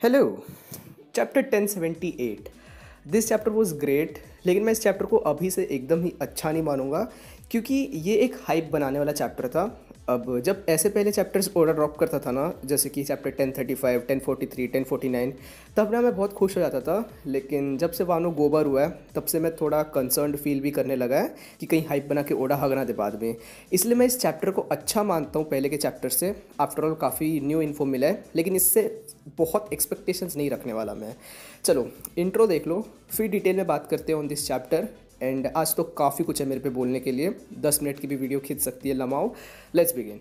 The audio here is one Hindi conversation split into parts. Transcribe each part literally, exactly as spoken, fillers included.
Hello. Chapter ten seventy eight. This chapter was great, लेकिन मैं इस चैप्टर को अभी से एकदम ही अच्छा नहीं मानूंगा क्योंकि ये एक हाइप बनाने वाला चैप्टर था। अब जब ऐसे पहले चैप्टर्स ऑर्डर ड्रॉप करता था ना, जैसे कि chapter ten thirty five, ten forty three, ten forty nine, तब ना मैं बहुत खुश हो जाता था। लेकिन जब से वानो गोबर हुआ है तब से मैं थोड़ा कंसर्न्ड फील भी करने लगा है कि कहीं हाइप बना के ओढ़ा हगना दे बाद में। इसलिए मैं इस चैप्टर को अच्छा मानता हूँ पहले के चैप्टर से। आफ्टर ऑल काफ़ी न्यू इन्फो मिला है, लेकिन इससे बहुत एक्सपेक्टेशंस नहीं रखने वाला मैं। चलो इंट्रो देख लो, फिर डिटेल में बात करते हैं ऑन दिस चैप्टर। एंड आज तो काफ़ी कुछ है मेरे पे बोलने के लिए, दस मिनट की भी वीडियो खींच सकती है lmao. Let's begin.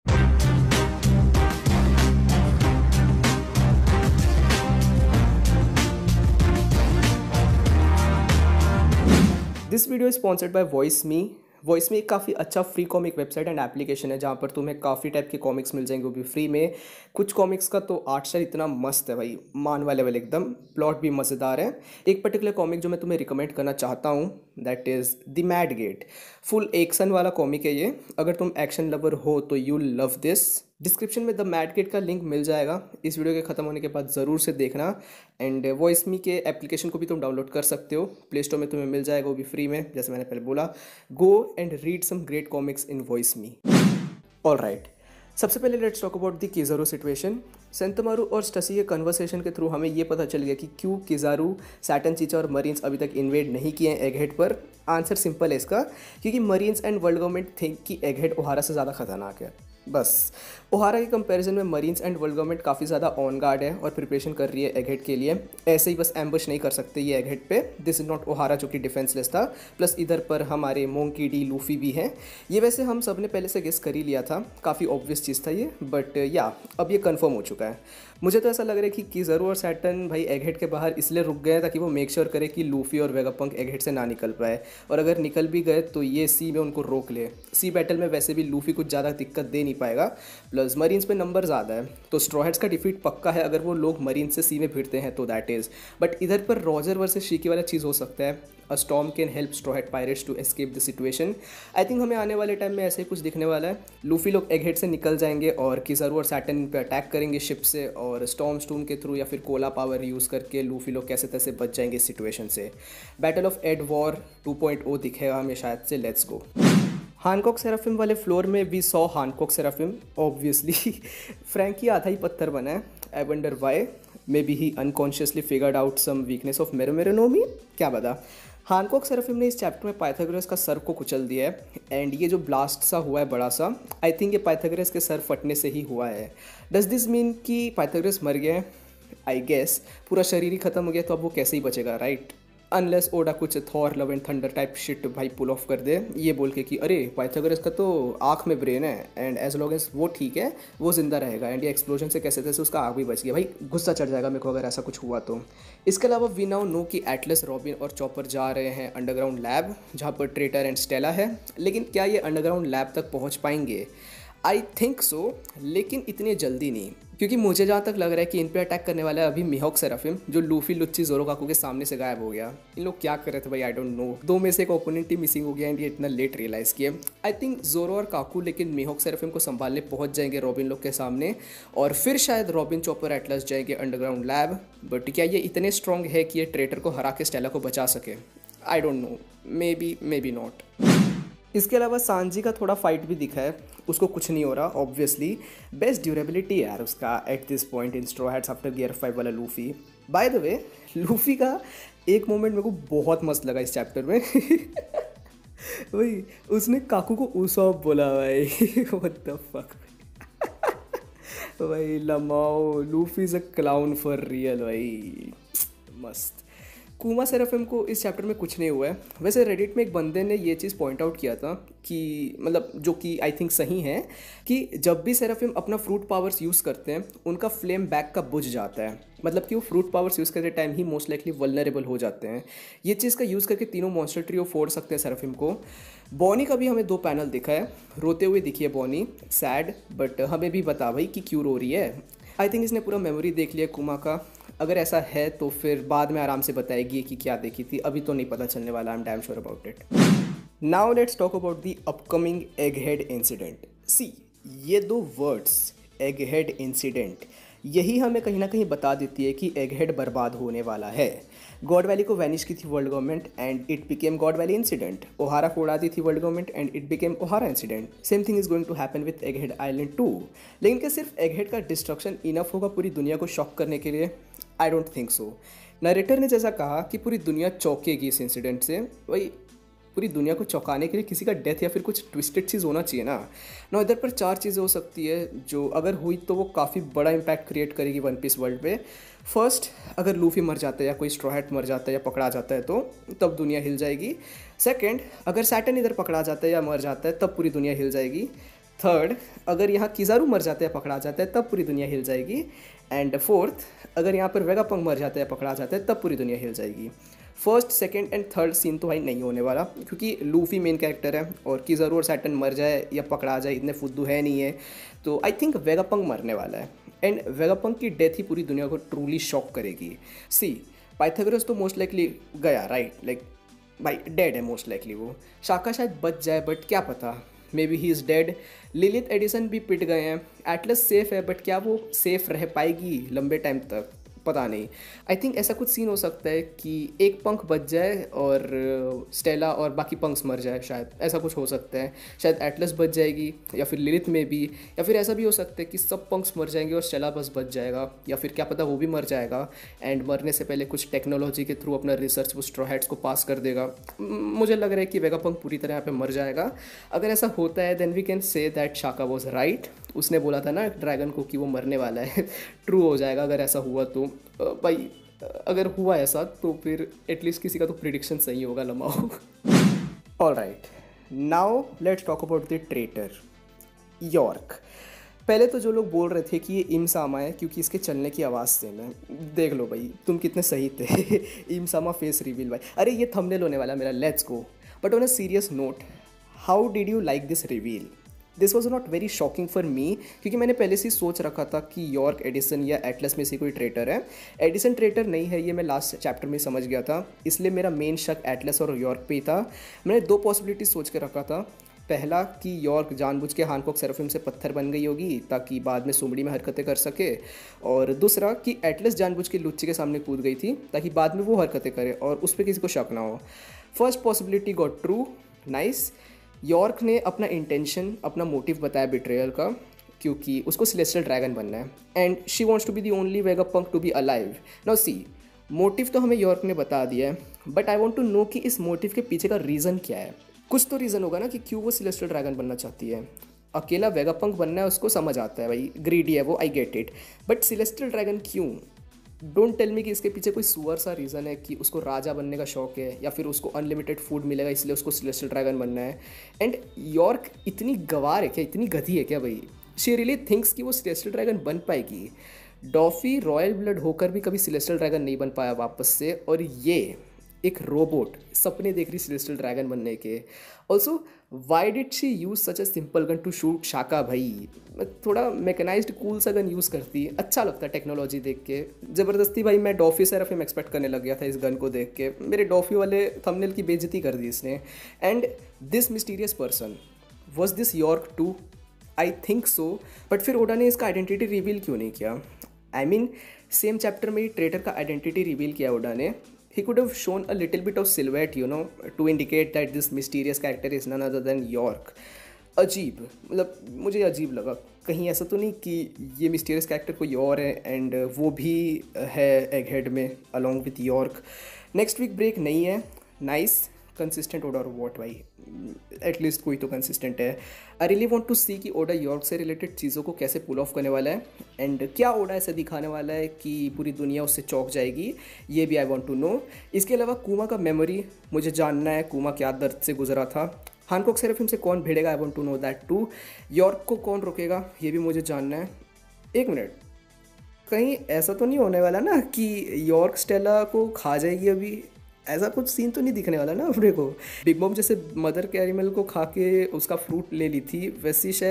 This video is sponsored by Voice Me. Voice में एक काफ़ी अच्छा free comic website and application है जहाँ पर तुम्हें काफ़ी टाइप के कॉमिक्स मिल जाएंगे, वो भी फ्री में। कुछ कॉमिक्स का तो आर्ट स्टाइल इतना मस्त है भाई, मान वाले वाले एकदम। प्लॉट भी मज़ेदार है। एक पर्टिकुलर कॉमिक जो मैं तुम्हें रिकमेंड करना चाहता हूँ, that is the Mad Gate. Full action वाला कॉमिक है ये। अगर तुम एक्शन लवर हो तो यू लव दिस। डिस्क्रिप्शन में द मैड गेट का लिंक मिल जाएगा, इस वीडियो के ख़त्म होने के बाद ज़रूर से देखना। एंड वॉइस मी के एप्लीकेशन को भी तुम डाउनलोड कर सकते हो, प्ले स्टोर में तुम्हें मिल जाएगा, वो भी फ्री में, जैसे मैंने पहले बोला। Go and read some great comics in Voice Me. All right, सबसे पहले let's talk about the Kizaru situation. Sentomaru और स्टसी के कन्वर्सेशन के थ्रू हमें ये पता चल गया कि क्यों किज़ारू, सैटर्न चीचा और मरीन्स अभी तक इन्वेड नहीं किए हैं एगहेड पर। आंसर सिंपल है इसका, क्योंकि marines and world government think कि एगहेड ओहारा से ज़्यादा खतरनाक है। बस ओहारा के कंपैरिजन में मरीन्स एंड वर्ल्ड गवर्नमेंट काफ़ी ज़्यादा ऑन गार्ड है और प्रिपरेशन कर रही है एगहेड के लिए। ऐसे ही बस एम्बुश नहीं कर सकते ये एगहेड पे। दिस इज़ नॉट ओहारा जो कि डिफेंसलेस था। प्लस इधर पर हमारे मोंकी डी लूफी भी हैं। ये वैसे हम सब ने पहले से गेस कर ही लिया था, काफ़ी ऑब्वियस चीज़ था ये, बट या अब ये कन्फर्म हो चुका है। मुझे तो ऐसा लग रहा है कि किज़ारू और सैटर्न भाई एगहेड के बाहर इसलिए रुक गए ताकि वो मेक श्योर करे कि लूफी और वेगापंक एगहेड से ना निकल पाए, और अगर निकल भी गए तो ये सी में उनको रोक ले। सी बैटल में वैसे भी लूफी कुछ ज़्यादा दिक्कत दे नहीं पाएगा, प्लस मरीन्स पे नंबर ज़्यादा है, तो स्ट्रॉ हैट्स का डिफीट पक्का है अगर वो लोग मरीन्स से सी में भिड़ते हैं तो दैट इज़। बट इधर पर रॉजर वर्सेस शीकी वाला चीज़ हो सकता है। A storm can help Straw Hat Pirates to escape the situation. I think हमें आने वाले टाइम में ऐसे ही कुछ दिखने वाला है। लूफी लोग एगहेड से निकल जाएंगे और किज़ारू और सैटर्न इन पे अटैक करेंगे शिप से, और स्टॉर्म स्टून के थ्रू या फिर कोला पावर यूज़ करके लूफी लोग कैसे तैसे बच जाएंगे इस सिचुएशन से। Battle of Edd War two point O दिखेगा हमें शायद से। Let's go. हानकॉक सेराफिम वाले फ्लोर में we saw Hancock Seraphim obviously. Franky आधा ही पत्थर बना है। I wonder why. Maybe he unconsciously figured out some weakness of Mero Mero no Mi, क्या पता। हानकॉक सेराफिम ने इस चैप्टर में पाइथागोरस का सर को कुचल दिया है। एंड ये जो ब्लास्ट सा हुआ है बड़ा सा, आई थिंक ये पाइथागोरस के सर फटने से ही हुआ है। डज दिस मीन कि पाइथागोरस मर गया है? आई गेस पूरा शरीर ही खत्म हो गया, तो अब वो कैसे ही बचेगा, राइट? अनलेस ओडा कुछ Thor love and thunder type shit भाई पुल ऑफ कर दे, ये बोल के कि अरे पाइथागोरस का तो आँख में ब्रेन है एंड एज लॉन्ग एज वो ठीक है वो जिंदा रहेगा, एंड ये एक्सप्लोजन से कैसे तैसे उसका आँख भी बच गया। भाई गुस्सा चढ़ जाएगा मेरे को अगर ऐसा कुछ हुआ तो। इसके अलावा वी नाउ नो कि एटलस, रॉबिन और चॉपर जा रहे हैं अंडरग्राउंड लैब जहाँ पर ट्रेटर एंड स्टेला है। लेकिन क्या ये अंडरग्राउंड लैब तक पहुँच पाएंगे? आई थिंक सो, लेकिन इतने जल्दी नहीं, क्योंकि मुझे जहाँ तक लग रहा है कि इन पे अटैक करने वाला है अभी मिहोक सेराफिम, जो लूफी लुच्ची जोरो काकू के सामने से गायब हो गया। इन लोग क्या कर रहे थे भाई, आई डोंट नो। दो में से एक ओपोनेंट ही मिसिंग हो गया एंड ये इतना लेट रियलाइज़ किया। आई थिंक जोरो और काकू लेकिन मिहोक सेराफिम को संभालने पहुंच जाएंगे रॉबिन लोग के सामने, और फिर शायद रॉबिन, चॉपर, एटलस जाएंगे अंडरग्राउंड लैब। बट क्या ये इतने स्ट्रॉन्ग है कि ये ट्रेटर को हरा के स्टेला को बचा सके? I don't know, maybe maybe not. इसके अलावा सांजी का थोड़ा फाइट भी दिखा है, उसको कुछ नहीं हो रहा ऑब्वियसली। बेस्ट ड्यूरेबिलिटी यार उसका at this point in Straw Hats after gear five वाला Luffy. By the way, Luffy का एक मोमेंट मेरे को बहुत मस्त लगा इस चैप्टर में। वही उसने काकू को उसॉप बोला भाई। व्हाट द फक भाई, lmao Luffy is a clown for real भाई, मस्त। कुमा सेराफिम को इस चैप्टर में कुछ नहीं हुआ है। वैसे रेडिट में एक बंदे ने ये चीज़ पॉइंट आउट किया था कि मतलब जो कि आई थिंक सही है, कि जब भी सेराफिम अपना फ्रूट पावर्स यूज़ करते हैं उनका फ्लेम बैक का बुझ जाता है। मतलब कि वो फ्रूट पावर्स यूज़ करते टाइम ही मोस्ट लाइकली वल्नरेबल हो जाते हैं। ये चीज़ का यूज़ करके तीनों मॉन्स्टर ट्रियो फोड़ सकते हैं सेराफिम को। बॉनी का भी हमें दो पैनल दिखा है, रोते हुए दिखी है बॉनी, सैड, बट हमें भी बता भाई कि क्यों रो रही है। आई थिंक इसने पूरा मेमोरी देख लिया कुमा का। अगर ऐसा है तो फिर बाद में आराम से बताएगी कि क्या देखी थी, अभी तो नहीं पता चलने वाला। I am damn sure about it. Now let's talk about the upcoming Egghead incident. See, ये दो वर्ड्स एगहेड इंसिडेंट, यही हमें कहीं ना कहीं बता देती है कि एगहेड बर्बाद होने वाला है। गॉड वैली को वैनिश की थी world government and it became God Valley incident. Ohara को उड़ा दी थी world government and it became Ohara incident. Same thing is going to happen with Egghead island too. लेकिन क्या सिर्फ एगहेड का डिस्ट्रक्शन इनफ होगा पूरी दुनिया को शॉक करने के लिए? I don't think so. Narrator ने जैसा कहा कि पूरी दुनिया चौंकेगी इस इंसिडेंट से, वही पूरी दुनिया को चौंकाने के लिए किसी का डेथ या फिर कुछ ट्विस्टेड चीज़ होना चाहिए ना। ना इधर पर चार चीज़ें हो सकती है जो अगर हुई तो वो काफ़ी बड़ा इम्पैक्ट क्रिएट करेगी वन पीस वर्ल्ड पे। फर्स्ट, अगर लूफी मर जाता है या कोई स्ट्रॉ हैट मर जाता है या पकड़ा जाता है तो तब दुनिया हिल जाएगी। सेकंड, अगर सैटर्न इधर पकड़ा जाता है या मर जाता है तब पूरी दुनिया हिल जाएगी। थर्ड, अगर यहाँ किज़ारू मर जाता है या पकड़ा जाता है तब पूरी दुनिया हिल जाएगी। एंड फोर्थ, अगर यहाँ पर वेगापंक मर जाता है या पकड़ा जाता है तब पूरी दुनिया हिल जाएगी। First, second and third scene तो भाई नहीं होने वाला, क्योंकि लूफी मेन कैरेक्टर है और किज़ारू और सैटर्न मर जाए या पकड़ा जाए इतने फुद्दू है नहीं है। तो आई थिंक वेगापंक मरने वाला है एंड वेगापंक की डेथ ही पूरी दुनिया को ट्रूली शॉक करेगी। सी, पाइथागोरस तो मोस्ट लाइकली गया, राइट, लाइक भाई डेड है मोस्ट लाइकली वो। शाका शायद बच जाए बट क्या पता, maybe he is dead. Lilith Edison भी पिट गए हैं। एटलस सेफ है बट क्या वो सेफ रह पाएगी लंबे टाइम तक, पता नहीं। आई थिंक ऐसा कुछ सीन हो सकता है कि एक पंख बच जाए और स्टेला और बाकी पंक्स मर जाए, शायद ऐसा कुछ हो सकता है। शायद एटलस बच जाएगी या फिर लिलिथ में भी, या फिर ऐसा भी हो सकता है कि सब पंक्स मर जाएंगे और स्टेला बस बच जाएगा, या फिर क्या पता वो भी मर जाएगा एंड मरने से पहले कुछ टेक्नोलॉजी के थ्रू अपना रिसर्च वो स्ट्रॉ हैट्स को पास कर देगा। मुझे लग रहा है कि वेगापंक पूरी तरह यहाँ पे मर जाएगा। अगर ऐसा होता है then we can say that Shaka was right. उसने बोला था ना ड्रैगन को कि वो मरने वाला है, ट्रू हो जाएगा अगर ऐसा हुआ तो। भाई अगर हुआ ऐसा तो फिर एटलीस्ट किसी का तो प्रिडिक्शन सही होगा lmao. All right, now let's talk about the traitor York. पहले तो जो लोग बोल रहे थे कि ये इमसामा है क्योंकि इसके चलने की आवाज़ से मैं, देख लो भाई तुम कितने सही थे। इमसामा फेस रिवील भाई, अरे ये थंबनेल होने वाला मेरा, let's go. But on a serious note, how did you like this reveal? This was not very shocking for me, क्योंकि मैंने पहले से ही सोच रखा था कि यॉर्क एडिसन या एटलस में से कोई ट्रेटर है। एडिसन ट्रेटर नहीं है ये मैं लास्ट चैप्टर में समझ गया था, इसलिए मेरा मेन शक एटलस और यॉर्क पे ही था। मैंने दो पॉसिबिलिटी सोच के रखा था। पहला कि यॉर्क जानबूझ के हानकॉक सेराफिम से पत्थर बन गई होगी ताकि बाद में सुमड़ी में हरकतें कर सके, और दूसरा कि एटलस जानबूझ के लुच्चे के सामने कूद गई थी ताकि बाद में वो हरकतें करे और उस पर किसी को शक ना हो। First possibility got true, nice. York ने अपना इंटेंशन, अपना मोटिव बताया बिट्रेयल का, क्योंकि उसको सेलेस्टियल ड्रैगन बनना है and she wants to be the only Vegapunk to be alive. Now see, motive तो हमें यॉर्क ने बता दिया है, but I want to know कि इस मोटिव के पीछे का रीज़न क्या है। कुछ तो रीज़न होगा ना कि क्यों वो सेलेस्टियल ड्रैगन बनना चाहती है। अकेला वेगापंक बनना है उसको समझ आता है, भाई ग्रीडी है वो, I get it, but celestial dragon क्यों? डोंट टेल मी कि इसके पीछे कोई सुअर सा रीज़न है कि उसको राजा बनने का शौक है या फिर उसको अनलिमिटेड फूड मिलेगा इसलिए उसको सेलेस्टियल ड्रैगन बनना है। एंड यॉर्क इतनी गवार है क्या, इतनी गधी है क्या भाई? शी रियली थिंक्स कि वो सेलेस्टियल ड्रैगन बन पाएगी। डॉफी रॉयल ब्लड होकर भी कभी सेलेस्टियल ड्रैगन नहीं बन पाया वापस से, और ये एक रोबोट सपने देख रही सेलेस्टियल ड्रैगन बनने के। Also why did she use such a simple gun to shoot Shaka? भाई थोड़ा मैकेनाइज्ड कूल सा गन यूज़ करती, अच्छा लगता है टेक्नोलॉजी देख के। ज़बरदस्ती भाई मैं डॉफी सेराफिम एक्सपेक्ट करने लग गया था इस गन को देख के। मेरे डॉफी वाले थंबनेल की बेइज्जती कर दी इसने। And this mysterious person, was this York too? I think so, but फिर ओडा ने इसका आइडेंटिटी रिवील क्यों नहीं किया? आई मीन सेम चैप्टर में ही ट्रेटर का आइडेंटिटी रिवील किया ओडा ने। He could have shown a little bit of silhouette, you know, to indicate that this mysterious character is none other than York. अजीब, मतलब मुझे अजीब लगा। कहीं ऐसा तो नहीं कि ये मिस्टीरियस कैरेक्टर कोई और है एंड वो भी है एगहेड में along with York. Next week break नहीं है, नाइस। कंसिस्टेंट ओडा और वॉट भाई, एटलीस्ट कोई तो कंसिस्टेंट है। I really want to see कि ओडा यॉर्क से रिलेटेड चीज़ों को कैसे पुल ऑफ करने वाला है एंड क्या ओडा ऐसे दिखाने वाला है कि पूरी दुनिया उससे चौंक जाएगी, ये भी आई वांट टू नो। इसके अलावा कुमा का मेमोरी मुझे जानना है, कुमा क्या दर्द से गुजरा था। हानकॉक सेराफिम से कौन भिड़ेगा, I want to know that too. York को कौन रोकेगा, ये भी मुझे जानना है। एक मिनट, कहीं ऐसा तो नहीं होने वाला ना कि यॉर्क स्टेला को खा जाएगी अभी? ऐसा कुछ सीन तो नहीं दिखने वाला ना अपने को। बिग मॉम जैसे मदर कैरिमल को खा के उसका फ्रूट ले ली थी, वैसे ही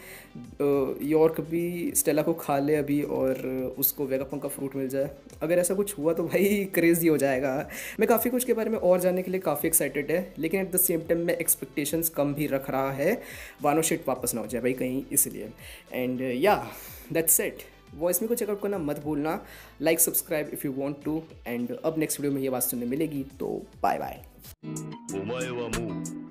शायद यॉर्क भी स्टेला को खा ले अभी और उसको वेगापंक का फ्रूट मिल जाए। अगर ऐसा कुछ हुआ तो भाई क्रेजी हो जाएगा। मैं काफ़ी कुछ के बारे में और जानने के लिए काफ़ी एक्साइटेड है, लेकिन एट द सेम टाइम मैं एक्सपेक्टेशंस कम भी रख रहा है, वानो शिट वापस ना हो जाए भाई कहीं, इसलिए। एंड या दैट्स इट। वॉइस मी को चेकआउट करना मत भूलना। Like subscribe if you want to. And अब नेक्स्ट वीडियो में ये बात सुनने मिलेगी, तो बाय बाय।